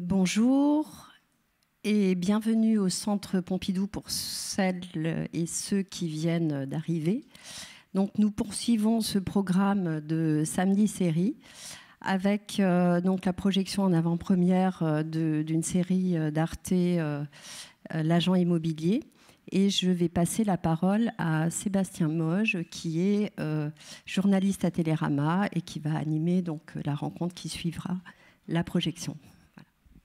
Bonjour et bienvenue au Centre Pompidou pour celles et ceux qui viennent d'arriver. Donc, nous poursuivons ce programme de samedi série avec donc la projection en avant-première d'une série d'Arte, L'Agent immobilier. Et je vais passer la parole à Sébastien Moge, qui est journaliste à Télérama et qui va animer donc la rencontre qui suivra la projection. Voilà.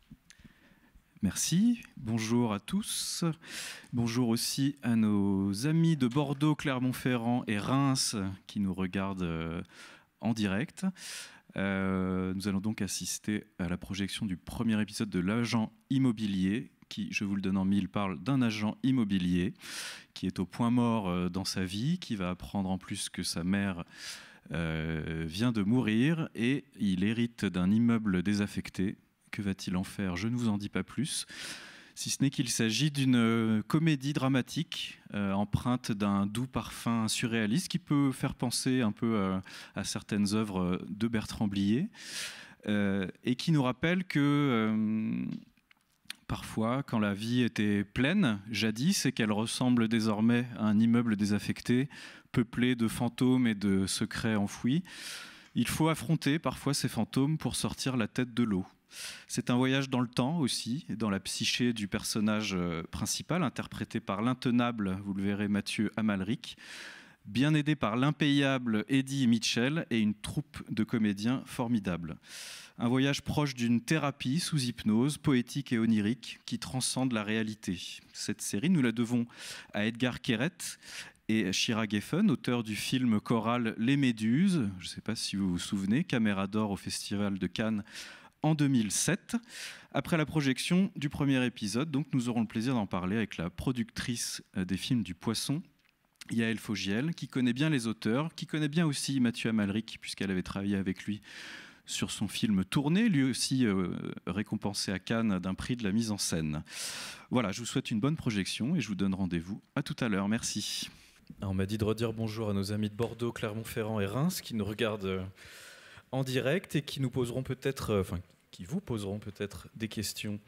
Merci, bonjour à tous. Bonjour aussi à nos amis de Bordeaux, Clermont-Ferrand et Reims qui nous regardent en direct. Nous allons donc assister à la projection du premier épisode de L'Agent immobilier, qui, je vous le donne en mille, parle d'un agent immobilier qui est au point mort dans sa vie, qui va apprendre en plus que sa mère vient de mourir et il hérite d'un immeuble désaffecté. Que va-t-il en faire? Je ne vous en dis pas plus, si ce n'est qu'il s'agit d'une comédie dramatique empreinte d'un doux parfum surréaliste qui peut faire penser un peu à certaines œuvres de Bertrand Blier et qui nous rappelle que parfois, quand la vie était pleine, jadis, et qu'elle ressemble désormais à un immeuble désaffecté, peuplé de fantômes et de secrets enfouis, il faut affronter parfois ces fantômes pour sortir la tête de l'eau. C'est un voyage dans le temps aussi, dans la psyché du personnage principal, interprété par l'intenable, vous le verrez, Mathieu Amalric, bien aidé par l'impayable Eddie Mitchell et une troupe de comédiens formidables. Un voyage proche d'une thérapie sous hypnose, poétique et onirique, qui transcende la réalité. Cette série, nous la devons à Edgar Keret et Shira Geffen, auteur du film choral Les Méduses, je ne sais pas si vous vous souvenez, Caméra d'or au Festival de Cannes en 2007. Après la projection du premier épisode, donc, nous aurons le plaisir d'en parler avec la productrice des films du Poisson, Yael Fogiel, qui connaît bien les auteurs, qui connaît bien aussi Mathieu Amalric, puisqu'elle avait travaillé avec lui sur son film Tourné, lui aussi récompensé à Cannes d'un prix de la mise en scène. Voilà, je vous souhaite une bonne projection et je vous donne rendez-vous à tout à l'heure. Merci. On m'a dit de redire bonjour à nos amis de Bordeaux, Clermont-Ferrand et Reims qui nous regardent en direct et qui nous poseront peut-être, qui vous poseront peut-être des questions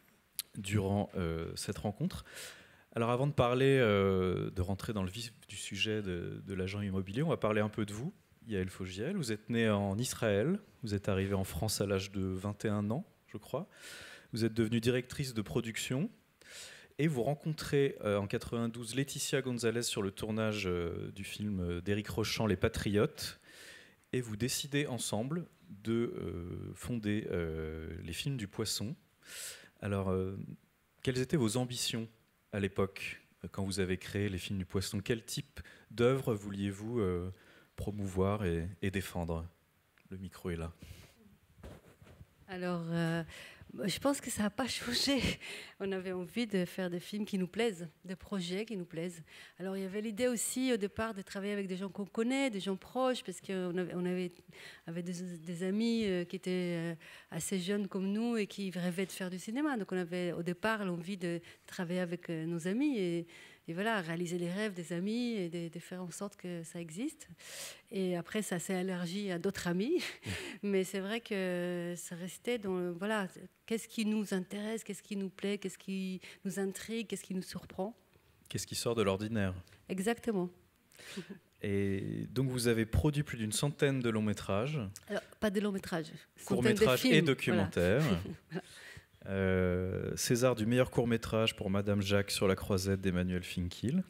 durant cette rencontre. Alors avant de parler, de rentrer dans le vif du sujet de l'agent immobilier, on va parler un peu de vous. Yael Fogiel, vous êtes née en Israël, vous êtes arrivée en France à l'âge de 21 ans, je crois. Vous êtes devenue directrice de production et vous rencontrez en 92 Laetitia Gonzalez sur le tournage du film d'Éric Rochant, Les Patriotes, et vous décidez ensemble de fonder les films du Poisson. Alors, quelles étaient vos ambitions à l'époque, quand vous avez créé les films du Poisson? Quel type d'œuvre vouliez-vous promouvoir et défendre? Le micro est là. Alors, je pense que ça n'a pas changé. On avait envie de faire des films qui nous plaisent, des projets qui nous plaisent. Alors, il y avait l'idée aussi au départ de travailler avec des gens qu'on connaît, des gens proches, parce qu'on avait des amis qui étaient assez jeunes comme nous et qui rêvaient de faire du cinéma. Donc, on avait au départ l'envie de travailler avec nos amis et voilà, réaliser les rêves des amis et de faire en sorte que ça existe. Et après, ça s'est élargi à d'autres amis. Mais c'est vrai que ça restait dans... Voilà, qu'est-ce qui nous intéresse, qu'est-ce qui nous plaît, qu'est-ce qui nous intrigue, qu'est-ce qui nous surprend. Qu'est-ce qui sort de l'ordinaire? Exactement. Et donc, vous avez produit plus d'une centaine de longs métrages. Alors, pas de longs métrages. Courts-métrages et documentaires. Voilà. César du meilleur court-métrage pour Madame Jacques sur la croisette d'Emmanuel Finkiel.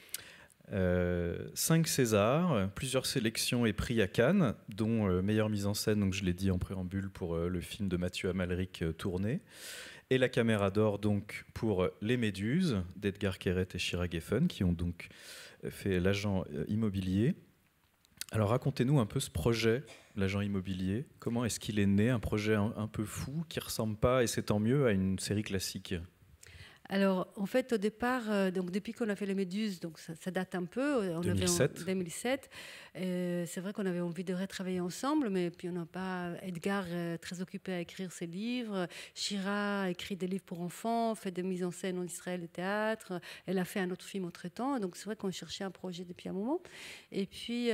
5 Césars, plusieurs sélections et prix à Cannes, dont meilleure mise en scène, donc je l'ai dit en préambule, pour le film de Mathieu Amalric, Tourné, et la Caméra d'or donc pour Les Méduses d'Edgar Keret et Shira Geffen, qui ont donc fait l'agent immobilier. Alors racontez-nous un peu ce projet, l'agent immobilier. Comment est-ce qu'il est né? Un projet un peu fou qui ne ressemble pas, et c'est tant mieux, à une série classique. Alors, en fait, au départ, donc depuis qu'on a fait les Méduses, donc ça date un peu. 2007. C'est vrai qu'on avait envie de retravailler ensemble, mais puis on n'a pas... Edgar très occupé à écrire ses livres. Shira a écrit des livres pour enfants, fait des mises en scène en Israël et théâtre. Elle a fait un autre film entre-temps. Donc, c'est vrai qu'on cherchait un projet depuis un moment. Et puis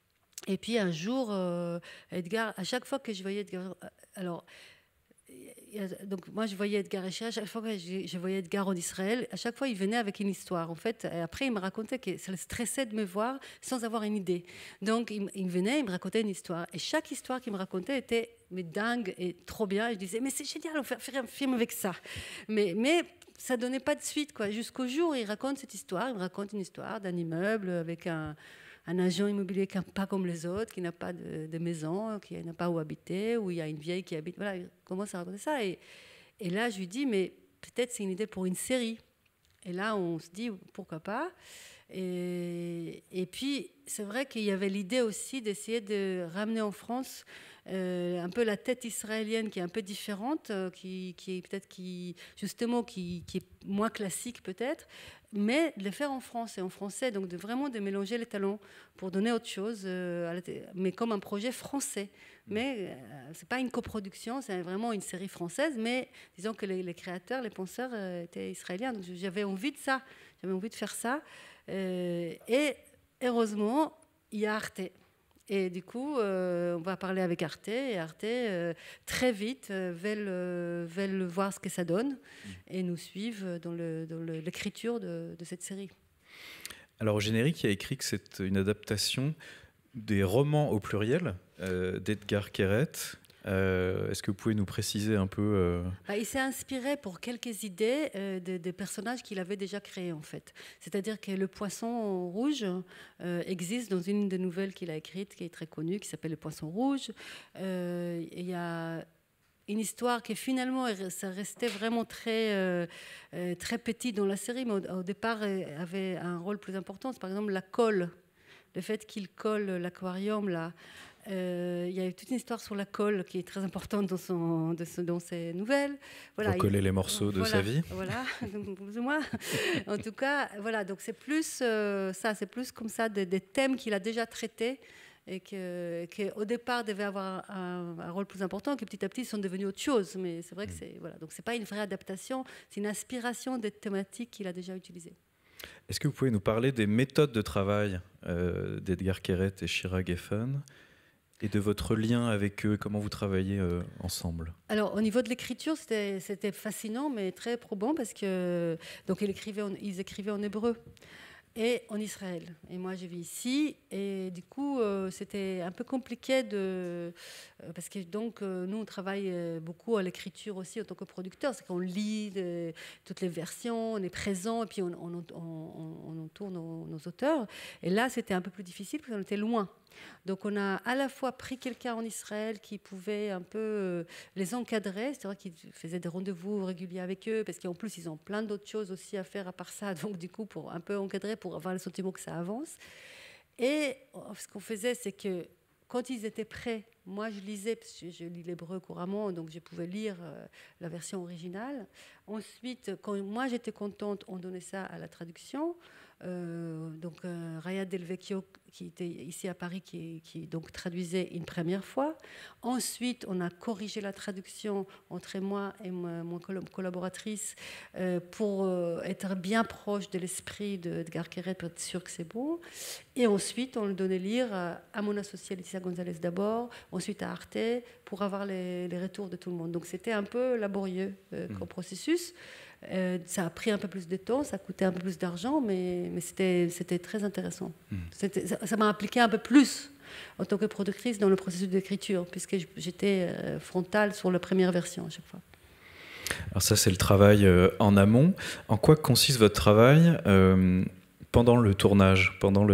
un jour, Edgar, à chaque fois que je voyais Edgar... Alors, donc moi je voyais Edgar Echea, à chaque fois que je voyais Edgar en Israël, à chaque fois il venait avec une histoire en fait, et après il me racontait que ça le stressait de me voir sans avoir une idée, donc il venait, il me racontait une histoire, et chaque histoire qu'il me racontait était mais dingue et trop bien, et je disais mais c'est génial, on va faire un film avec ça, mais ça donnait pas de suite quoi, jusqu'au jour où il raconte cette histoire, il me raconte une histoire d'un immeuble avec un agent immobilier qui n'est pas comme les autres, qui n'a pas de maison, qui n'a pas où habiter, où il y a une vieille qui habite. Voilà, il commence à raconter ça. Et là, je lui dis, mais peut-être c'est une idée pour une série. Et là, on se dit, pourquoi pas. Et puis, c'est vrai qu'il y avait l'idée aussi d'essayer de ramener en France un peu la tête israélienne qui est un peu différente, qui est peut-être justement qui est moins classique peut-être, mais de le faire en France et en français, donc vraiment de mélanger les talents pour donner autre chose, mais comme un projet français. Mais c'est pas une coproduction, c'est vraiment une série française, mais disons que les créateurs, les penseurs étaient israéliens, donc j'avais envie de ça, j'avais envie de faire ça, et heureusement il y a Arte. Et du coup, on va parler avec Arte, et Arte, très vite, veulent voir ce que ça donne, et nous suivent dans l'écriture de cette série. Alors, au générique, il y a écrit que c'est une adaptation des romans au pluriel d'Edgar Keret. Est-ce que vous pouvez nous préciser un peu Il s'est inspiré pour quelques idées des personnages qu'il avait déjà créés, en fait. C'est-à-dire que le poisson rouge existe dans une des nouvelles qu'il a écrites, qui est très connue, qui s'appelle Le Poisson Rouge. Il y a une histoire qui finalement, ça restait vraiment très petit dans la série, mais au départ avait un rôle plus important. C'est par exemple la colle. Le fait qu'il colle l'aquarium, là. Il y a toute une histoire sur la colle qui est très importante dans ses nouvelles. Voilà, pour coller les morceaux de sa vie. Voilà, plus ou moins. En tout cas, voilà, donc c'est plus ça, c'est plus comme ça des thèmes qu'il a déjà traités et qu'au départ devaient avoir un rôle plus important, que petit à petit sont devenus autre chose. Mais c'est vrai que donc c'est pas une vraie adaptation, c'est une inspiration des thématiques qu'il a déjà utilisées. Est-ce que vous pouvez nous parler des méthodes de travail d'Edgar Keret et Shira Geffen et de votre lien avec eux, comment vous travaillez ensemble? Alors, au niveau de l'écriture, c'était fascinant, mais très probant, parce que donc ils écrivaient en hébreu et en Israël. Et moi, je vis ici, et du coup, c'était un peu compliqué parce que donc nous, on travaille beaucoup à l'écriture aussi en tant que producteur, c'est qu'on lit toutes les versions, on est présent, et puis on entoure nos auteurs. Et là, c'était un peu plus difficile parce qu'on était loin. Donc on a à la fois pris quelqu'un en Israël qui pouvait un peu les encadrer, c'est-à-dire qu'il faisait des rendez-vous réguliers avec eux, parce qu'en plus ils ont plein d'autres choses aussi à faire à part ça, donc du coup pour un peu encadrer, pour avoir le sentiment que ça avance. Et ce qu'on faisait, c'est que quand ils étaient prêts, moi je lisais, parce que je lis l'hébreu couramment, donc je pouvais lire la version originale. Ensuite, quand moi j'étais contente, on donnait ça à la traduction. Donc Raya Del Vecchio, qui était ici à Paris, qui donc traduisait une première fois. Ensuite, on a corrigé la traduction entre moi et mon collaboratrice pour être bien proche de l'esprit d'Edgar Keret, pour être sûr que c'est bon. Et ensuite, on le donnait lire à mon associée Laetitia Gonzalez d'abord, ensuite à Arte, pour avoir les retours de tout le monde. Donc c'était un peu laborieux comme processus. Ça a pris un peu plus de temps, ça a coûté un peu plus d'argent, mais c'était très intéressant. Ça m'a impliqué un peu plus en tant que productrice dans le processus d'écriture, puisque j'étais frontale sur la première version à chaque fois. Alors ça, c'est le travail en amont. En quoi consiste votre travail pendant le tournage, pendant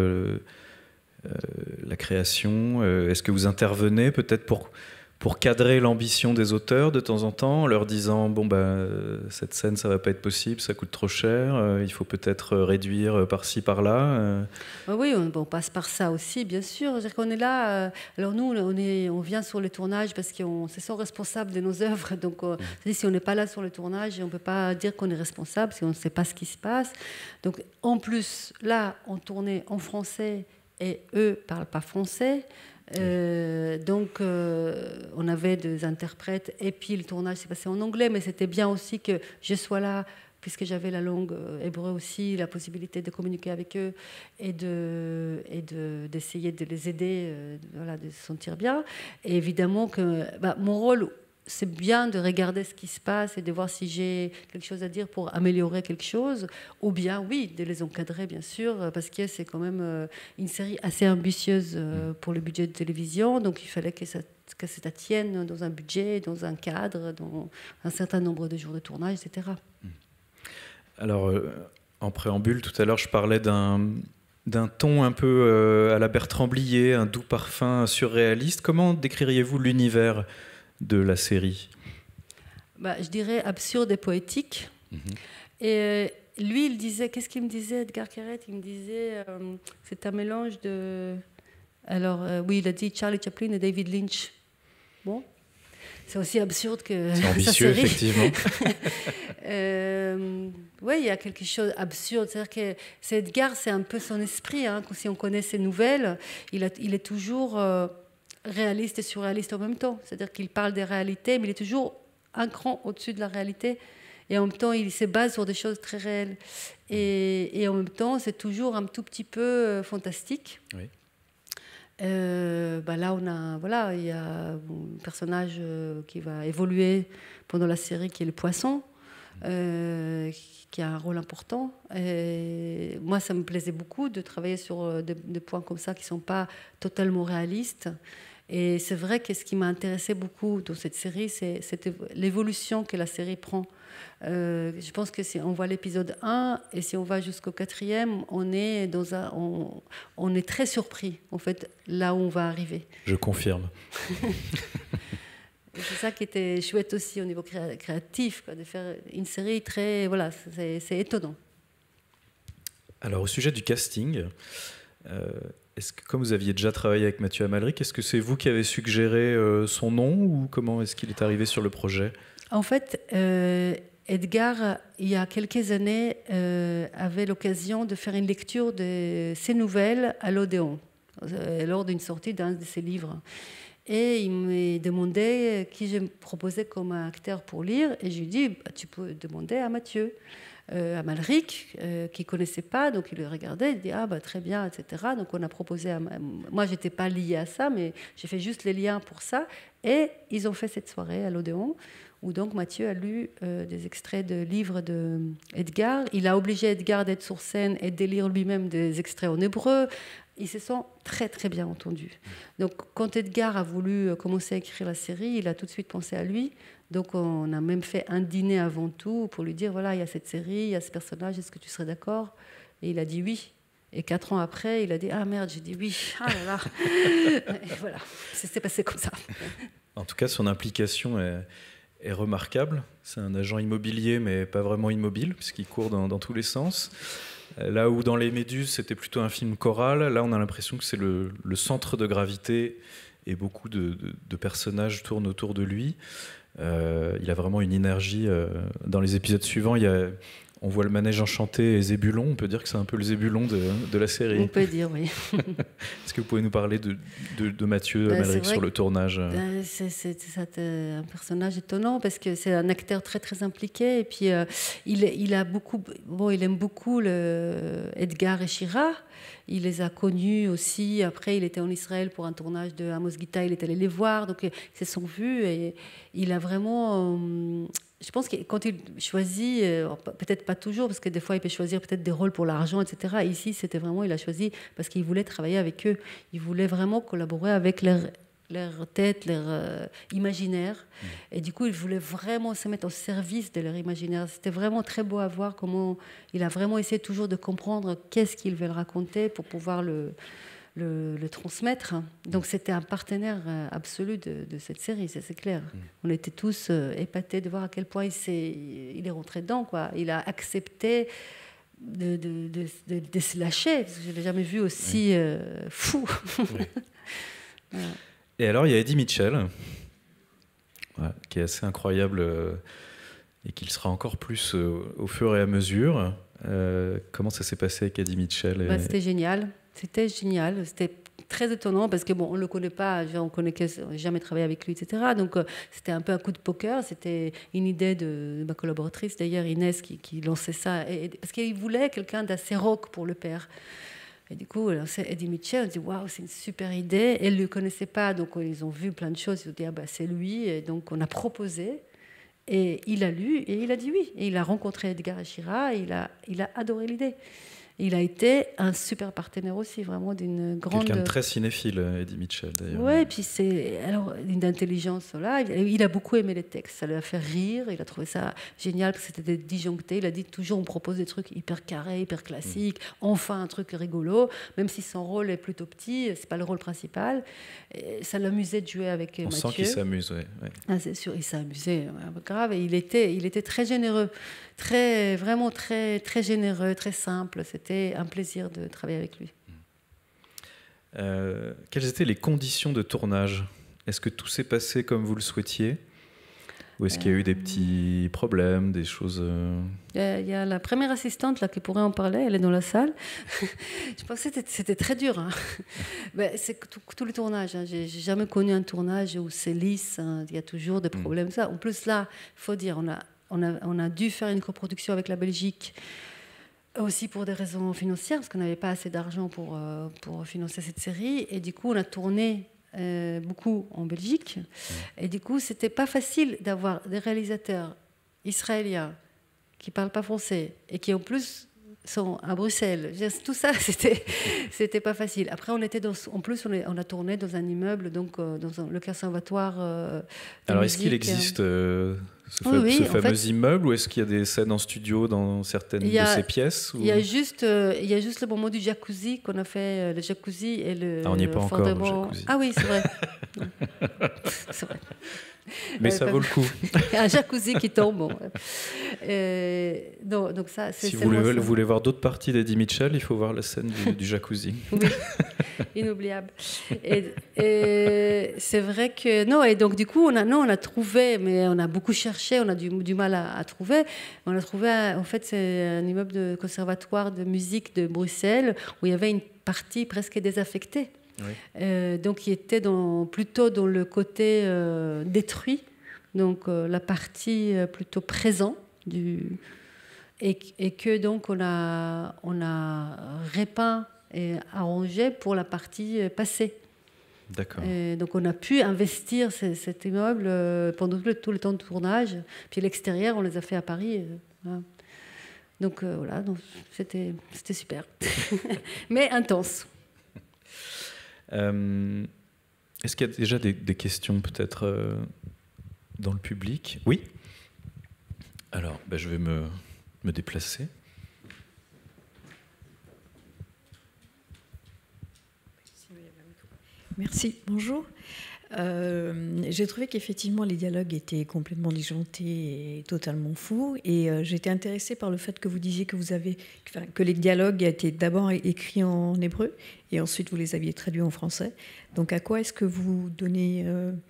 la création? Est-ce que vous intervenez peut-être pour cadrer l'ambition des auteurs de temps en temps, en leur disant cette scène ça va pas être possible, ça coûte trop cher, il faut peut-être réduire par-ci par-là. Oui, on passe par ça aussi, bien sûr. C'est-à-dire qu'on est là. Alors nous, on vient sur le tournage parce qu'on se sent responsable de nos œuvres. Donc, si on n'est pas là sur le tournage, on peut pas dire qu'on est responsable si on ne sait pas ce qui se passe. Donc, en plus, là, on tournait en français et eux parlent pas français. Donc on avait des interprètes et puis le tournage s'est passé en anglais, mais c'était bien aussi que je sois là puisque j'avais la langue hébreu aussi, la possibilité de communiquer avec eux et d'essayer de les aider, de se sentir bien. Et évidemment que mon rôle c'est bien de regarder ce qui se passe et de voir si j'ai quelque chose à dire pour améliorer quelque chose, ou bien, oui, de les encadrer, bien sûr, parce que c'est quand même une série assez ambitieuse pour le budget de télévision, donc il fallait que ça tienne dans un budget, dans un cadre, dans un certain nombre de jours de tournage, etc. Alors, en préambule, tout à l'heure, je parlais d'un ton un peu à la Bertrand Blier, un doux parfum surréaliste. Comment décririez-vous l'univers de la série? Je dirais absurde et poétique. Et lui, il disait, qu'est-ce qu'il me disait, Edgar Keret? Il me disait, c'est un mélange de... Alors, oui, il a dit Charlie Chaplin et David Lynch. Bon, c'est aussi absurde que c'est ambitieux, sa série. Effectivement. Oui, il y a quelque chose d'absurde. C'est-à-dire que Edgar, c'est un peu son esprit. Hein. Si on connaît ses nouvelles, il est toujours réaliste et surréaliste en même temps. C'est-à-dire qu'il parle des réalités, mais il est toujours un cran au-dessus de la réalité. Et en même temps, il se base sur des choses très réelles. Et en même temps, c'est toujours un tout petit peu fantastique. Oui. Là, il y a un personnage qui va évoluer pendant la série, qui est le poisson, qui a un rôle important. Et moi, ça me plaisait beaucoup de travailler sur des points comme ça qui ne sont pas totalement réalistes. Et c'est vrai que ce qui m'a intéressé beaucoup dans cette série, c'est l'évolution que la série prend. Je pense que si on voit l'épisode 1 et si on va jusqu'au 4e, on est très surpris, en fait, là où on va arriver. Je confirme. C'est ça qui était chouette aussi au niveau créatif, quoi, de faire une série très... Voilà, c'est étonnant. Alors, au sujet du casting, est-ce que, comme vous aviez déjà travaillé avec Mathieu Amalric, est-ce que c'est vous qui avez suggéré son nom ou comment est-ce qu'il est arrivé sur le projet? En fait, Edgar, il y a quelques années, avait l'occasion de faire une lecture de ses nouvelles à l'Odéon, lors d'une sortie d'un de ses livres. Et il m'a demandé qui je me proposais comme acteur pour lire. Et je lui ai dit, tu peux demander à Mathieu Amalric, qui ne connaissait pas. Donc il le regardait, il dit, très bien, etc. Donc on a proposé moi, je n'étais pas liée à ça, mais j'ai fait juste les liens pour ça. Et ils ont fait cette soirée à l'Odéon, où donc Mathieu a lu des extraits de livres d'Edgar. Il a obligé Edgar d'être sur scène et de lire lui-même des extraits en hébreu. Ils se sont très, très bien entendus. Donc, quand Edgar a voulu commencer à écrire la série, il a tout de suite pensé à lui. Donc, on a même fait un dîner avant tout pour lui dire, voilà, il y a cette série, il y a ce personnage, est-ce que tu serais d'accord? Et il a dit oui. Et 4 ans après, il a dit, ah merde, j'ai dit oui. Ah là là. Et voilà, ça s'est passé comme ça. En tout cas, son implication est remarquable. C'est un agent immobilier, mais pas vraiment immobile, puisqu'il court dans tous les sens. Là où dans Les Méduses, c'était plutôt un film choral, là on a l'impression que c'est le centre de gravité et beaucoup de personnages tournent autour de lui. Il a vraiment une énergie. Dans les épisodes suivants, on voit le manège enchanté et Zébulon. On peut dire que c'est un peu le Zébulon de la série. On peut dire, oui. Est-ce que vous pouvez nous parler de Mathieu Amalric sur le tournage? C'est un personnage étonnant parce que c'est un acteur très très impliqué et puis il aime beaucoup Edgar et Shira. Il les a connus aussi. Après, il était en Israël pour un tournage de Amos Gita. Il est allé les voir, donc ils se sont vus et il a vraiment. Je pense que quand il choisit, peut-être pas toujours, parce que des fois il peut choisir peut-être des rôles pour l'argent, etc. Ici, c'était vraiment, il a choisi parce qu'il voulait travailler avec eux. Il voulait vraiment collaborer avec leur tête, leur imaginaire. Et du coup, il voulait vraiment se mettre au service de leur imaginaire. C'était vraiment très beau à voir comment il a vraiment essayé toujours de comprendre qu'est-ce qu'ils veulent raconter pour pouvoir le transmettre. Donc c'était un partenaire absolu de cette série, c'est clair. On était tous épatés de voir à quel point il est rentré dedans, quoi. Il a accepté de se lâcher, parce que je n'avais jamais vu aussi fou. Oui. Voilà. Et alors il y a Eddie Mitchell, qui est assez incroyable et qui le sera encore plus au fur et à mesure. Comment ça s'est passé avec Eddie Mitchell? C'était génial. C'était génial, c'était très étonnant parce que on le connaît pas, on connaît jamais travaillé avec lui, etc. Donc c'était un peu un coup de poker. C'était une idée de ma collaboratrice d'ailleurs Inès qui lançait ça parce qu'il voulait quelqu'un d'assez rock pour le père. Et du coup, c'est Eddie Mitchell, on dit waouh, c'est une super idée. Elle ne le connaissait pas, donc ils ont vu plein de choses. Ils ont dit ah, bah, c'est lui. Et donc on a proposé. Et il a lu et il a dit oui. Et il a rencontré Edgar Achira et il a adoré l'idée. Il a été un super partenaire aussi, vraiment d'une grande... Quelqu'un de très cinéphile, Eddie Mitchell, d'ailleurs. Oui, puis c'est alors une intelligence là. Il a beaucoup aimé les textes, ça lui a fait rire. Il a trouvé ça génial parce que c'était disjoncté. Il a dit toujours on propose des trucs hyper carrés, hyper classiques. Enfin un truc rigolo, même si son rôle est plutôt petit, c'est pas le rôle principal. Et ça l'amusait de jouer avec Mathieu. On sent qu'il s'amuse, oui. Ah, c'est sûr, il s'est amusé, grave. Et il était très généreux, vraiment très généreux, très simple. C'était un plaisir de travailler avec lui. Quelles étaient les conditions de tournage? Est-ce que tout s'est passé comme vous le souhaitiez? Ou est-ce qu'il y a eu des petits problèmes, des choses... Il y a la première assistante là, qui pourrait en parler, elle est dans la salle. Je pense que c'était très dur. Hein. Ben, c'est tout le tournage. Hein. J'ai jamais connu un tournage où c'est lisse, hein. Il y a toujours des problèmes. Ça. En plus, là, il faut dire, on a dû faire une coproduction avec la Belgique, aussi pour des raisons financières, parce qu'on n'avait pas assez d'argent pour financer cette série. Et du coup, on a tourné beaucoup en Belgique. Et du coup, c'était pas facile d'avoir des réalisateurs israéliens qui parlent pas français et qui en plus sont à Bruxelles. Tout ça, c'était pas facile. Après, on a tourné dans un immeuble, donc dans le conservatoire. Alors, est-ce qu'il existe ce fameux immeuble, ou est-ce qu'il y a des scènes en studio dans certaines de ces pièces, ou... Il y a juste le moment du jacuzzi qu'on a fait, le jacuzzi et le. Ah, on n'y est pas encore, le jacuzzi. Ah oui, c'est vrai. C'est vrai. Mais ça vaut le coup. Un jacuzzi qui tombe. Bon. Donc ça, si vous voulez voir d'autres parties d'Eddie Mitchell, il faut voir la scène du jacuzzi. Oui, inoubliable. Et c'est vrai que... Non, et donc du coup, on a trouvé, mais on a beaucoup cherché, on a du mal à trouver. On a trouvé, en fait, c'est un immeuble de conservatoire de musique de Bruxelles où il y avait une partie presque désaffectée. Oui. Donc, il était plutôt dans le côté détruit, donc la partie plutôt présent et que donc on a repeint et arrangé pour la partie passée. D'accord. Donc on a pu investir cet immeuble pendant tout le temps de tournage. Puis l'extérieur, on les a fait à Paris. Voilà. Donc voilà, donc c'était super, mais intense. Est-ce qu'il y a déjà des questions peut-être dans le public? Oui. Alors, je vais me déplacer. Merci, bonjour. J'ai trouvé qu'effectivement les dialogues étaient complètement disjonctés et totalement fous, et j'étais intéressée par le fait que vous disiez que les dialogues étaient d'abord écrits en hébreu et ensuite vous les aviez traduits en français. Donc à quoi est-ce que vous donnez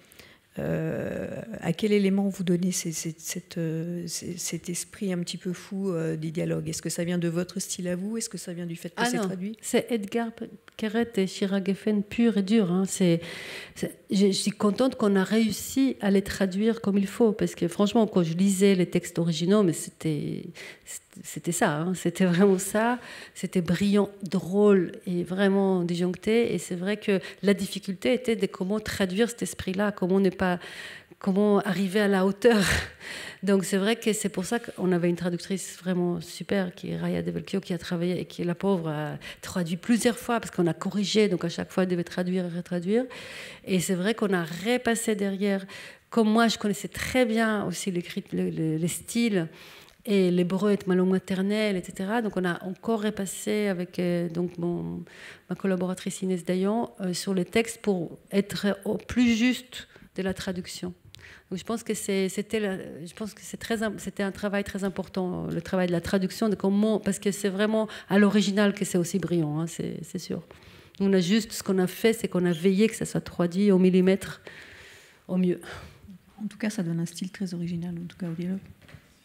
à quel élément vous donnez cet esprit un petit peu fou des dialogues? Est-ce que ça vient de votre style à vous? Est-ce que ça vient du fait que c'est traduit? C'est Edgar Keret et Shira Geffen pur et dur. Hein. Je suis contente qu'on a réussi à les traduire comme il faut, parce que franchement, quand je lisais les textes originaux, mais c'était ça, hein. C'était vraiment ça. C'était brillant, drôle et vraiment disjoncté. Et c'est vrai que la difficulté était de comment traduire cet esprit-là, comment arriver à la hauteur. Donc c'est vrai que c'est pour ça qu'on avait une traductrice vraiment super, qui est Raya Develkio, qui a travaillé et qui, la pauvre, a traduit plusieurs fois parce qu'on a corrigé, donc à chaque fois elle devait traduire et retraduire. Et c'est vrai qu'on a repassé derrière. Comme moi, je connaissais très bien aussi les styles et l'hébreu est ma langue maternelle, etc. Donc on a encore repassé avec donc ma collaboratrice Inès Dayan sur les textes pour être au plus juste de la traduction. Donc je pense que c'était un travail très important, le travail de la traduction, parce que c'est vraiment à l'original que c'est aussi brillant, hein, c'est sûr. On a juste, ce qu'on a fait, c'est qu'on a veillé que ça soit traduit au millimètre au mieux. En tout cas, ça donne un style très original, en tout cas au dialogue. Comment ?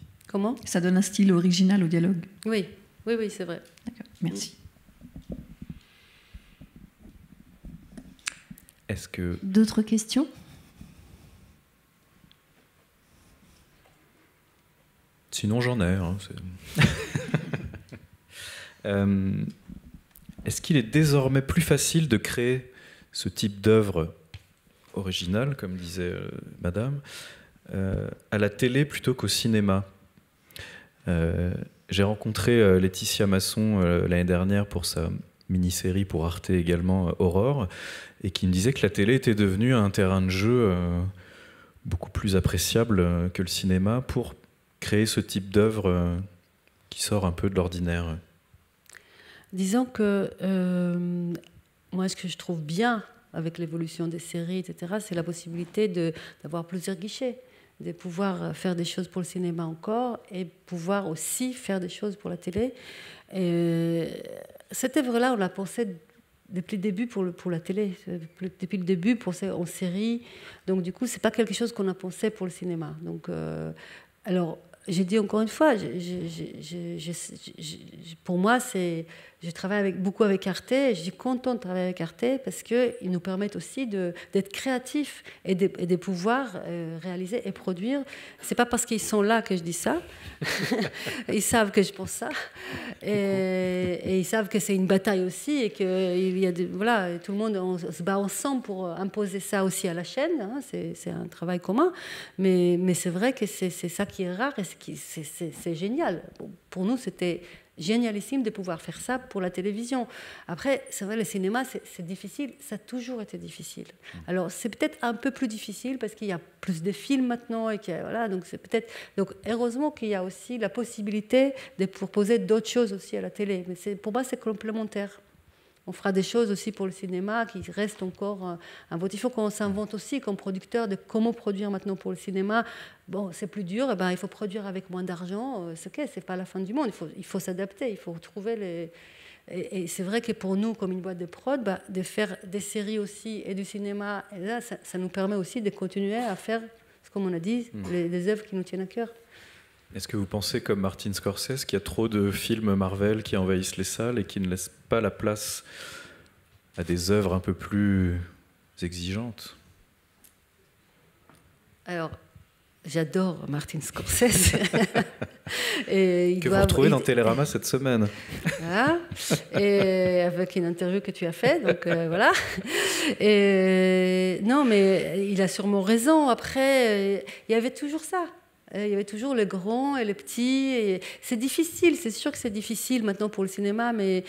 Ça donne un style original au dialogue. Oui, c'est vrai. D'accord, merci. Est-ce que... D'autres questions ? Sinon, j'en ai. Hein, est-ce qu'il est désormais plus facile de créer ce type d'œuvre originale, comme disait Madame, à la télé plutôt qu'au cinéma? J'ai rencontré Laetitia Masson l'année dernière pour sa mini-série pour Arte également, Aurore, et qui me disait que la télé était devenue un terrain de jeu beaucoup plus appréciable que le cinéma pour créer ce type d'œuvre qui sort un peu de l'ordinaire. Disons que moi, ce que je trouve bien avec l'évolution des séries, etc., c'est la possibilité d'avoir plusieurs guichets, de pouvoir faire des choses pour le cinéma encore et pouvoir aussi faire des choses pour la télé. Et cette œuvre-là, on l'a pensée depuis le début pour la télé, depuis le début en série. Donc du coup, c'est pas quelque chose qu'on a pensé pour le cinéma. Donc, alors, j'ai dit encore une fois, pour moi, je travaille beaucoup avec Arte et je suis contente de travailler avec Arte parce qu'ils nous permettent aussi d'être créatifs et de pouvoir réaliser et produire. C'est pas parce qu'ils sont là que je dis ça. Ils savent que je pense ça. Et ils savent que c'est une bataille aussi et qu'il y a voilà, tout le monde se bat ensemble pour imposer ça aussi à la chaîne. Hein, c'est un travail commun. Mais c'est vrai que c'est ça qui est rare et c'est génial. Pour nous, c'était génialissime de pouvoir faire ça pour la télévision. Après, c'est vrai, le cinéma, c'est difficile. Ça a toujours été difficile. Alors, c'est peut-être un peu plus difficile parce qu'il y a plus de films maintenant. Et voilà, donc, heureusement qu'il y a aussi la possibilité de proposer d'autres choses aussi à la télé. Mais pour moi, c'est complémentaire. On fera des choses aussi pour le cinéma qui restent encore un vote. Il faut qu'on s'invente aussi comme producteur de comment produire maintenant pour le cinéma. Bon, c'est plus dur, et ben, il faut produire avec moins d'argent. C'est OK, c'est pas la fin du monde. Il faut s'adapter, il faut trouver les... Et c'est vrai que pour nous, comme une boîte de prod, de faire des séries aussi et du cinéma, et là, ça nous permet aussi de continuer à faire, comme on a dit, les œuvres qui nous tiennent à cœur. Est-ce que vous pensez, comme Martin Scorsese, qu'il y a trop de films Marvel qui envahissent les salles et qui ne laissent pas la place à des œuvres un peu plus exigeantes? Alors, j'adore Martin Scorsese. Que vous retrouvez dans Télérama cette semaine. Voilà. Et avec une interview que tu as faite, donc voilà. Et, non, mais il a sûrement raison. Après, il y avait toujours ça. Il y avait toujours le grand et le petit. Et c'est difficile, c'est sûr que c'est difficile maintenant pour le cinéma, mais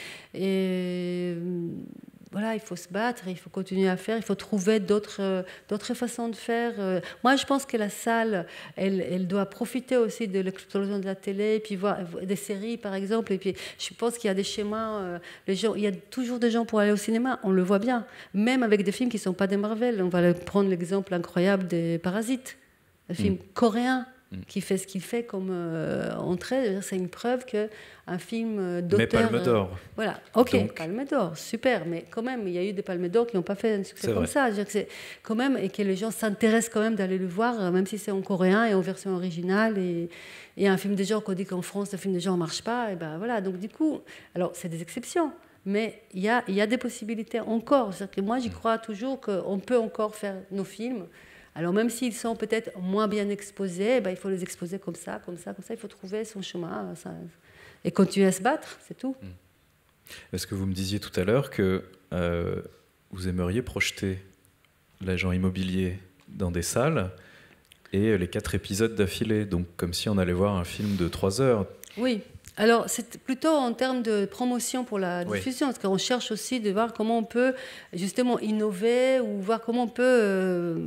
voilà, il faut se battre, il faut continuer à faire, il faut trouver d'autres façons de faire. Moi, je pense que la salle, elle doit profiter aussi de l'explosion de la télé, puis voir des séries, par exemple. Et puis, je pense qu'il y a des schémas. Il y a toujours des gens pour aller au cinéma, on le voit bien. Même avec des films qui ne sont pas des Marvel. On va prendre l'exemple incroyable des Parasites, un film coréen qui fait ce qu'il fait comme entrée. C'est une preuve qu'un film d'auteur... Mais Palme d'Or. Voilà, ok, Donc... Palme d'Or, super, mais quand même, il y a eu des Palmes d'Or qui n'ont pas fait un succès comme ça. C'est-à-dire que c'est quand même, et que les gens s'intéressent quand même d'aller le voir, même si c'est en coréen et en version originale. Et un film de genre qu'on dit qu'en France, le film de genre ne marche pas, et ben voilà. Donc du coup, alors c'est des exceptions, mais il y a des possibilités encore. C'est-à-dire que moi, j'y crois toujours qu'on peut encore faire nos films. Alors même s'ils sont peut-être moins bien exposés, ben, il faut les exposer comme ça. Il faut trouver son chemin et continuer à se battre, c'est tout. Est-ce que vous me disiez tout à l'heure que vous aimeriez projeter l'agent immobilier dans des salles et les 4 épisodes d'affilée, donc comme si on allait voir un film de 3 heures? Oui. Alors, c'est plutôt en termes de promotion pour la diffusion, parce qu'on cherche aussi de voir comment on peut justement innover ou voir comment on peut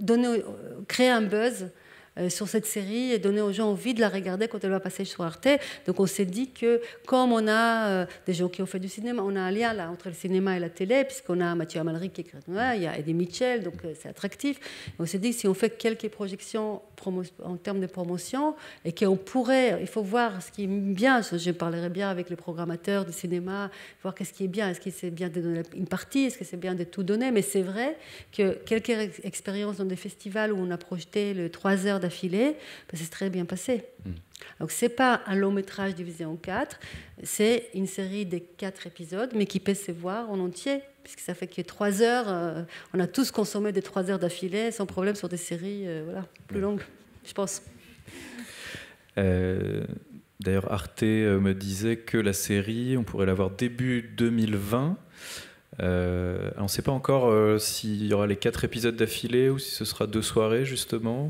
créer un buzz sur cette série et donner aux gens envie de la regarder quand elle va passer sur Arte. Donc on s'est dit que comme on a des gens qui ont fait du cinéma, on a un lien là entre le cinéma et la télé, puisqu'on a Mathieu Amalric qui écrit, il y a Eddie Mitchell, donc c'est attractif. Et on s'est dit que si on fait quelques projections en termes de promotion et qu'on pourrait, il faut voir ce qui est bien, je parlerai bien avec les programmateurs du cinéma, voir qu'est-ce qui est bien, est-ce que c'est bien de donner une partie, est-ce que c'est bien de tout donner, mais c'est vrai que quelques expériences dans des festivals où on a projeté le 3 heures d'affilée, ben, c'est très bien passé. Donc c'est pas un long métrage divisé en 4, c'est une série de 4 épisodes, mais qui peut se voir en entier, puisque ça fait que 3 heures, on a tous consommé des 3 heures d'affilée sans problème sur des séries plus longues, je pense. D'ailleurs, Arte me disait que la série, on pourrait la voir début 2020. On ne sait pas encore s'il y aura les 4 épisodes d'affilée ou si ce sera 2 soirées, justement.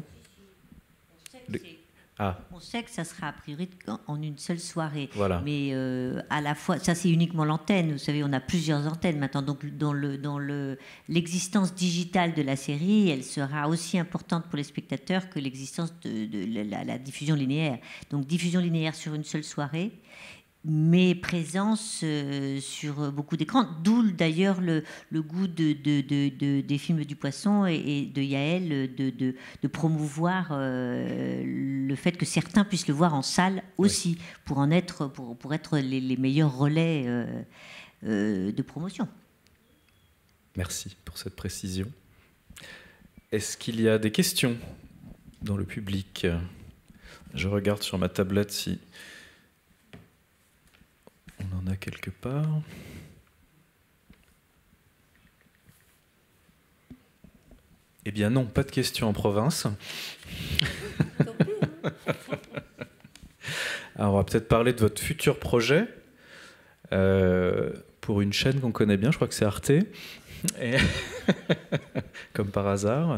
On sait que ça sera a priori en une seule soirée. Voilà. Mais à la fois, ça c'est uniquement l'antenne. Vous savez, on a plusieurs antennes maintenant. Donc dans l'existence digitale de la série, elle sera aussi importante pour les spectateurs que l'existence de la diffusion linéaire. Donc diffusion linéaire sur une seule soirée, mais présence sur beaucoup d'écrans, d'où d'ailleurs le goût des films du Poisson et de Yael de promouvoir le fait que certains puissent le voir en salle aussi, pour être les meilleurs relais de promotion. Merci pour cette précision. Est-ce qu'il y a des questions dans le public? Je regarde sur ma tablette si on en a quelque part. Eh bien non, pas de questions en province. Alors on va peut-être parler de votre futur projet pour une chaîne qu'on connaît bien, je crois que c'est Arte, et comme par hasard.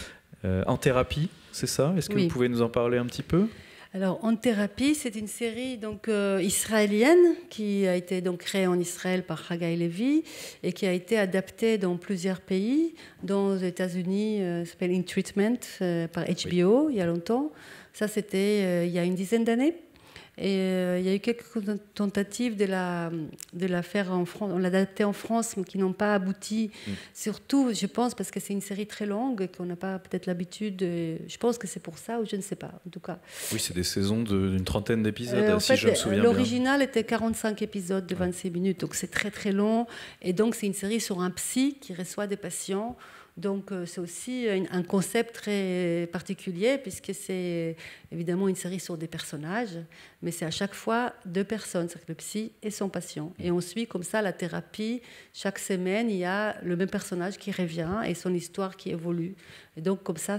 En thérapie, c'est ça? Est-ce que vous pouvez nous en parler un petit peu? Alors, En thérapie, c'est une série donc, israélienne qui a été donc, créée en Israël par Haggai Levi et qui a été adaptée dans plusieurs pays, dont aux États-Unis, ça s'appelle In Treatment par HBO il y a longtemps. Ça, c'était il y a une dizaine d'années. Et il y a eu quelques tentatives de la faire en France, on l'a adaptée en France, mais qui n'ont pas abouti. Surtout, je pense, parce que c'est une série très longue et qu'on n'a pas peut-être l'habitude. Je pense que c'est pour ça, ou je ne sais pas, en tout cas. Oui, c'est des saisons d'une trentaine d'épisodes, si je me souviens bien. L'original était 45 épisodes de 26 minutes, donc c'est très très long. Et donc c'est une série sur un psy qui reçoit des patients. Donc c'est aussi un concept très particulier puisque c'est évidemment une série sur des personnages, mais c'est à chaque fois 2 personnes, c'est-à-dire le psy et son patient. Et on suit comme ça la thérapie. Chaque semaine, il y a le même personnage qui revient et son histoire qui évolue. Et donc comme ça,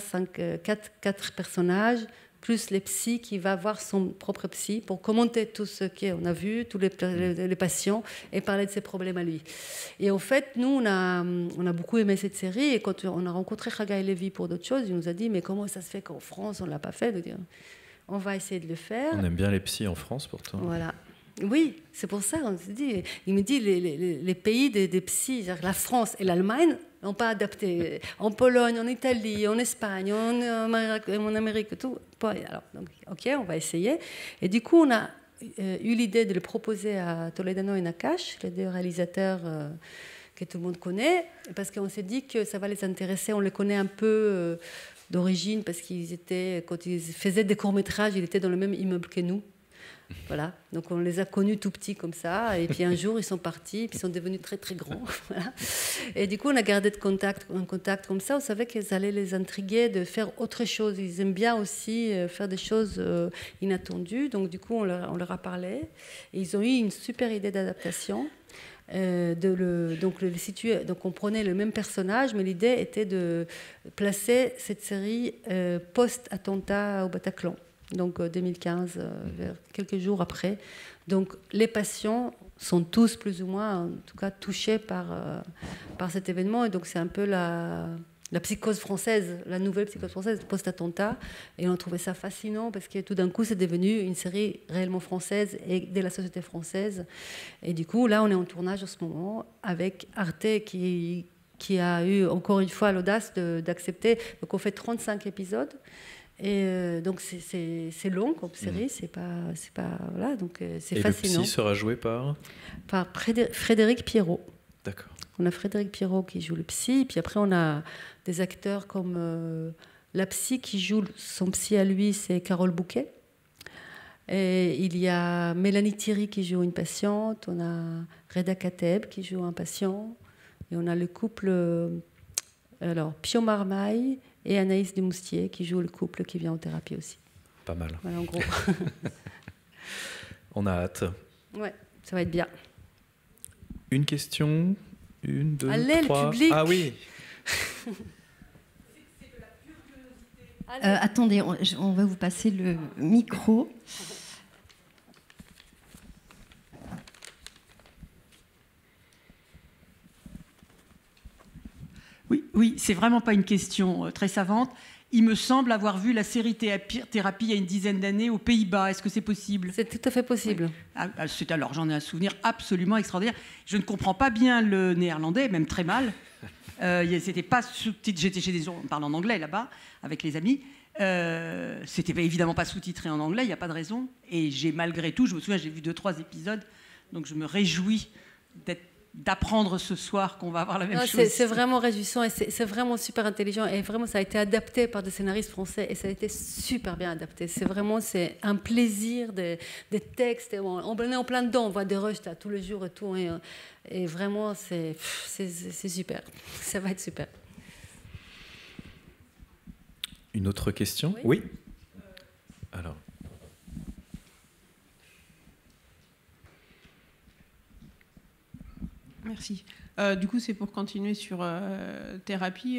4 personnages, plus les psys qui va voir son propre psy pour commenter tout ce qu'on a vu, tous les patients, et parler de ses problèmes à lui. Et en fait, nous, on a beaucoup aimé cette série, et quand on a rencontré Haggai Levi pour d'autres choses, il nous a dit, mais comment ça se fait qu'en France, on ne l'a pas fait? On va essayer de le faire. On aime bien les psys en France, pourtant. Voilà. Oui, c'est pour ça, on se dit, il me dit, les pays des psys, la France et l'Allemagne, n'ont pas adapté. En Pologne, en Italie, en Espagne, en Amérique, tout. Alors, donc, ok, on va essayer. Et du coup, on a eu l'idée de le proposer à Toledano et Nakash, les 2 réalisateurs que tout le monde connaît, parce qu'on s'est dit que ça va les intéresser. On les connaît un peu d'origine, parce qu'ils étaient, quand ils faisaient des courts-métrages, ils étaient dans le même immeuble que nous. Voilà, donc on les a connus tout petits comme ça, et puis un jour ils sont partis, puis ils sont devenus très très grands. Voilà. Et du coup on a gardé un contact comme ça. On savait qu'ils allaient les intriguer de faire autre chose. Ils aiment bien aussi faire des choses inattendues, donc du coup on leur a parlé, et ils ont eu une super idée d'adaptation. Donc on prenait le même personnage, mais l'idée était de placer cette série post-attentat au Bataclan. Donc 2015, quelques jours après. Donc les patients sont tous plus ou moins, en tout cas, touchés par cet événement. Et donc c'est un peu la psychose française, la nouvelle psychose française post-attentat. Et on a trouvé ça fascinant parce que tout d'un coup, c'est devenu une série réellement française et de la société française. Et du coup, là, on est en tournage en ce moment avec Arte qui a eu encore une fois l'audace d'accepter. Donc on fait 35 épisodes. Et donc c'est long comme série, c'est pas voilà, donc c'est fascinant. Et le psy sera joué par Frédéric Pierrot. D'accord. On a Frédéric Pierrot qui joue le psy, puis après on a des acteurs comme la psy qui joue son psy à lui, c'est Carole Bouquet. Et il y a Mélanie Thierry qui joue une patiente, on a Reda Kateb qui joue un patient, et on a le couple Pio Marmaille et Anaïs Dumoustier qui joue le couple qui vient en thérapie aussi. Pas mal. Voilà, en gros. On a hâte. Ouais, ça va être bien. Une question, 1, 2, Allez, 3. le public. Ah oui. Attendez, on va vous passer le micro. Oui, c'est vraiment pas une question très savante. Il me semble avoir vu la série Thérapie il y a une dizaine d'années aux Pays-Bas. Est-ce que c'est possible? C'est tout à fait possible. Oui. Alors, j'en ai un souvenir absolument extraordinaire. Je ne comprends pas bien le néerlandais, même très mal. C'était pas sous-titré. J'étais chez des gens parlant en anglais là-bas, avec les amis. C'était évidemment pas sous-titré en anglais, il n'y a pas de raison. Et malgré tout, je me souviens, j'ai vu 2-3 épisodes. Donc, je me réjouis d'apprendre ce soir qu'on va avoir la même chose. C'est vraiment réjouissant et c'est vraiment super intelligent et vraiment ça a été adapté par des scénaristes français et ça a été super bien adapté. C'est un plaisir des textes. On est en plein dedans, on voit des rushs tous les jours et tout et vraiment c'est super. Ça va être super. Une autre question? Oui. Alors. Merci. Du coup, c'est pour continuer sur Thérapie.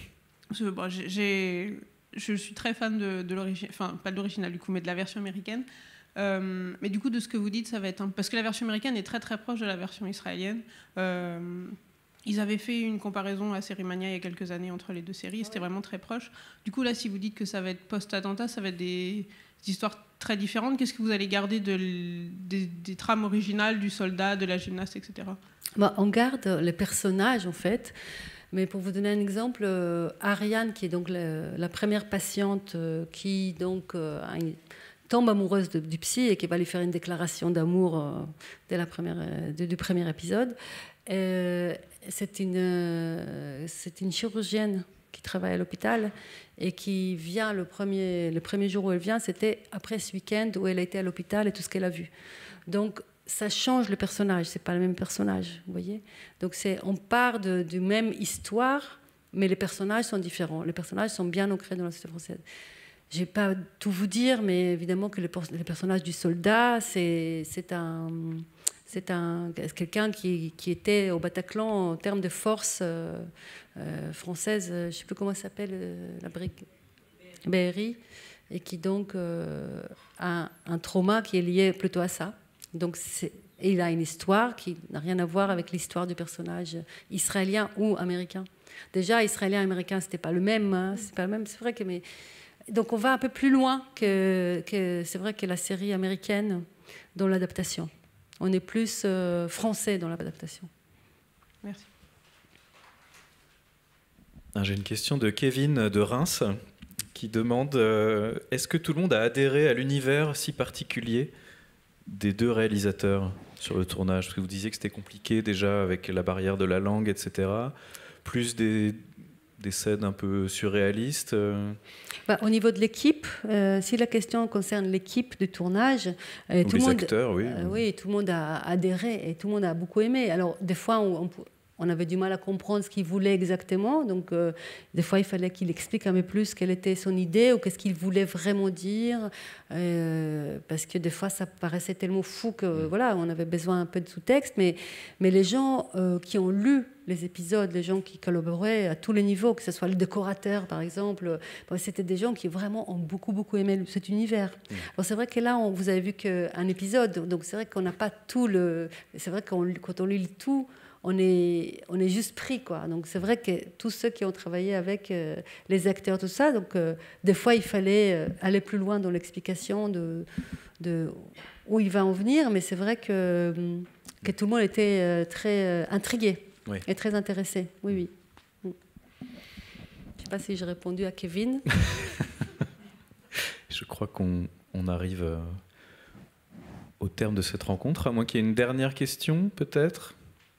Je suis très fan de l'original, enfin pas de l'original du coup, mais de la version américaine. Mais du coup, de ce que vous dites, ça va être parce que la version américaine est très très proche de la version israélienne. Ils avaient fait une comparaison à Série Mania il y a quelques années entre les deux séries. C'était vraiment très proche. Du coup, là, si vous dites que ça va être post-attentat, ça va être des histoires très différentes. Qu'est-ce que vous allez garder des trames originales du soldat, de la gymnaste, etc. On garde les personnages, en fait. Mais pour vous donner un exemple, Ariane, qui est donc la première patiente qui donc, tombe amoureuse du psy et qui va lui faire une déclaration d'amour dès du premier épisode, c'est une chirurgienne qui travaille à l'hôpital et qui vient le premier jour où elle vient, c'était après ce week-end où elle a été à l'hôpital et tout ce qu'elle a vu. Donc, ça change le personnage, c'est pas le même personnage, vous voyez. Donc on part du même histoire, mais les personnages sont différents. Les personnages sont bien ancrés dans la société française. Je vais pas tout vous dire, mais évidemment que le personnage du soldat, c'est quelqu'un qui était au Bataclan en termes de force française. Je sais plus comment ça s'appelle, la BRI, et qui donc a un trauma qui est lié plutôt à ça. Donc, il a une histoire qui n'a rien à voir avec l'histoire du personnage israélien ou américain. Déjà, israélien et américain, c'était pas le même. Hein, c'est pas le même. C'est vrai que donc on va un peu plus loin que c'est vrai que la série américaine dans l'adaptation. On est plus français dans l'adaptation. Merci. J'ai une question de Kevin de Reims qui demande est-ce que tout le monde a adhéré à l'univers si particulier des deux réalisateurs sur le tournage? Parce que vous disiez que c'était compliqué déjà avec la barrière de la langue, etc. Plus des scènes un peu surréalistes. Au niveau de l'équipe, si la question concerne l'équipe de tournage, tout les acteurs, oui. Oui, tout le monde a adhéré et tout le monde a beaucoup aimé. Alors, des fois, on avait du mal à comprendre ce qu'il voulait exactement. Donc, des fois, il fallait qu'il explique un peu plus quelle était son idée ou qu'est-ce qu'il voulait vraiment dire. Parce que des fois, ça paraissait tellement fou que voilà, on avait besoin un peu de sous-texte. Mais les gens qui ont lu les épisodes, les gens qui collaboraient à tous les niveaux, que ce soit le décorateur, par exemple, c'était des gens qui vraiment ont beaucoup, beaucoup aimé cet univers. Alors, c'est vrai que là, vous avez vu qu'un épisode. Donc, c'est vrai qu'on n'a pas tout le... C'est vrai que quand on lit tout, on est juste pris, quoi. Donc c'est vrai que tous ceux qui ont travaillé avec les acteurs, tout ça, donc des fois il fallait aller plus loin dans l'explication de où il va en venir, mais c'est vrai que tout le monde était très intrigué et très intéressé. Oui. Je ne sais pas si j'ai répondu à Kevin. Je crois qu'on arrive au terme de cette rencontre, à moins qu'il y ait une dernière question, peut-être.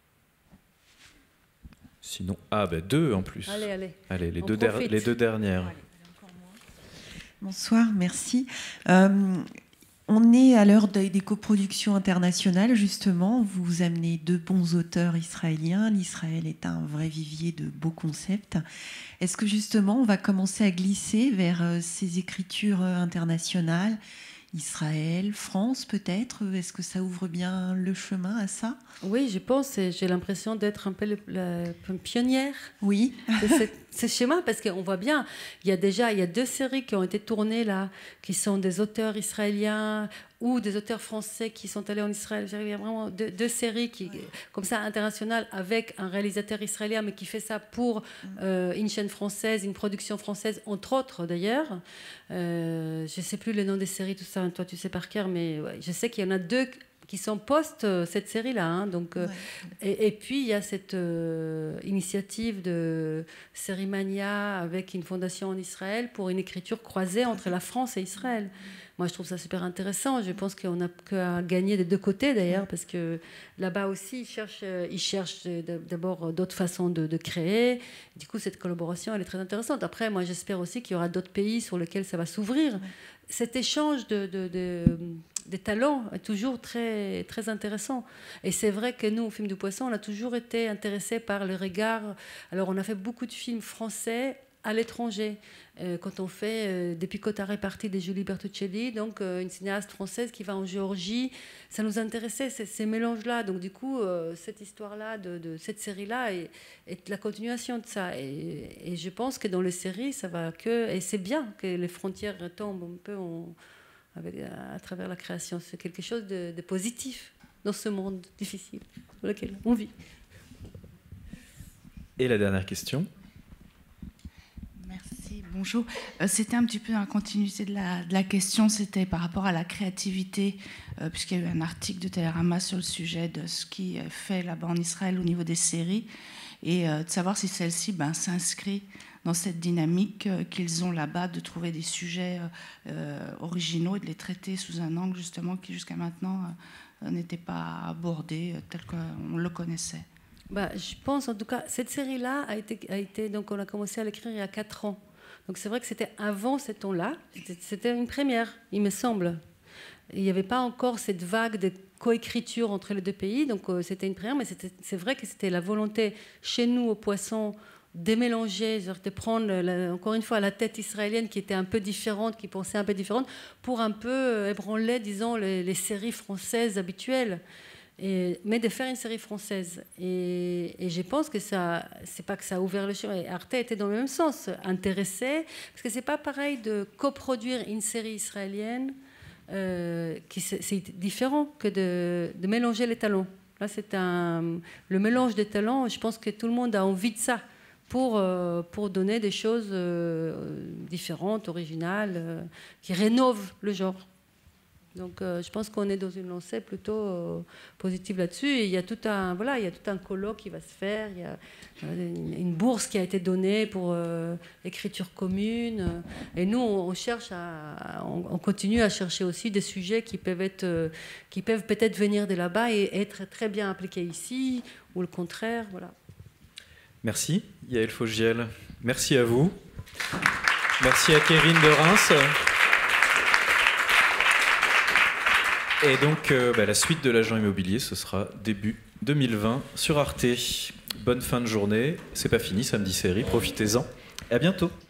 Sinon, deux en plus. Allez, les deux dernières. Bonsoir, merci. On est à l'heure des coproductions internationales, justement. Vous amenez deux bons auteurs israéliens. L'Israël est un vrai vivier de beaux concepts. Est-ce que, justement, on va commencer à glisser vers ces écritures internationales, Israël, France peut-être? Est-ce que ça ouvre bien le chemin à ça? Oui, je pense. J'ai l'impression d'être un peu la pionnière. Oui. Ce schéma, parce qu'on voit bien, il y a deux séries qui ont été tournées là, qui sont des auteurs israéliens ou des auteurs français qui sont allés en Israël. Il y a vraiment deux séries comme ça internationales avec un réalisateur israélien, mais qui fait ça pour une chaîne française, une production française, entre autres d'ailleurs. Je ne sais plus le nom des séries, tout ça, toi tu sais par cœur, mais ouais, je sais qu'il y en a 2 qui sont post cette série-là. Hein, donc, et puis, il y a cette initiative de Sérimania avec une fondation en Israël pour une écriture croisée entre la France et Israël. Moi, je trouve ça super intéressant. Je pense qu'on n'a qu'à gagner des 2 côtés, d'ailleurs, parce que là-bas aussi, ils cherchent d'abord d'autres façons de créer. Du coup, cette collaboration, elle est très intéressante. Après, moi, j'espère aussi qu'il y aura d'autres pays sur lesquels ça va s'ouvrir. Cet échange des talents est toujours très, très intéressant. Et c'est vrai que nous, au Film du Poisson, on a toujours été intéressés par le regard. Alors, on a fait beaucoup de films français à l'étranger. Quand on fait Des picotes réparties de Julie Bertuccelli, donc une cinéaste française qui va en Géorgie, ça nous intéressait, ces mélanges-là. Donc du coup, cette histoire-là, de cette série-là, est la continuation de ça. Et je pense que dans les séries, ça va que... Et c'est bien que les frontières tombent un peu à travers la création. C'est quelque chose de positif dans ce monde difficile dans lequel on vit. Et la dernière question. Bonjour. C'était un petit peu dans la continuité de la question, c'était par rapport à la créativité, puisqu'il y a eu un article de Télérama sur le sujet de ce qui est fait là-bas en Israël au niveau des séries, et de savoir si celle-ci s'inscrit dans cette dynamique qu'ils ont là-bas de trouver des sujets originaux et de les traiter sous un angle justement qui jusqu'à maintenant n'était pas abordé tel qu'on le connaissait. Je pense en tout cas, cette série-là a été donc on a commencé à l'écrire il y a 4 ans. Donc c'est vrai que c'était avant cet temps-là, c'était une première, il me semble. Il n'y avait pas encore cette vague de coécriture entre les 2 pays, donc c'était une première, mais c'est vrai que c'était la volonté chez nous au Poisson de mélanger, de prendre encore une fois la tête israélienne qui était un peu différente, qui pensait un peu différente, pour un peu ébranler, disons, les séries françaises habituelles. Mais de faire une série française. Et je pense que ça, c'est pas que ça a ouvert le chemin. Arte était dans le même sens, intéressé, parce que c'est pas pareil de coproduire une série israélienne, c'est différent que de mélanger les talents. Là, le mélange des talents. Je pense que tout le monde a envie de ça pour donner des choses différentes, originales, qui rénovent le genre. Donc, je pense qu'on est dans une lancée plutôt positive là-dessus. Et il y a tout un colloque qui va se faire. Il y a une bourse qui a été donnée pour écriture commune. Et nous, on continue à chercher aussi des sujets qui peuvent peut-être venir de là-bas et être très bien appliqués ici, ou le contraire. Voilà. Merci, Yael Fogiel. Merci à vous. Merci à Kevin de Reims. Et donc, la suite de l'agent immobilier, ce sera début 2020 sur Arte. Bonne fin de journée. C'est pas fini, samedi série. Profitez-en. Et à bientôt.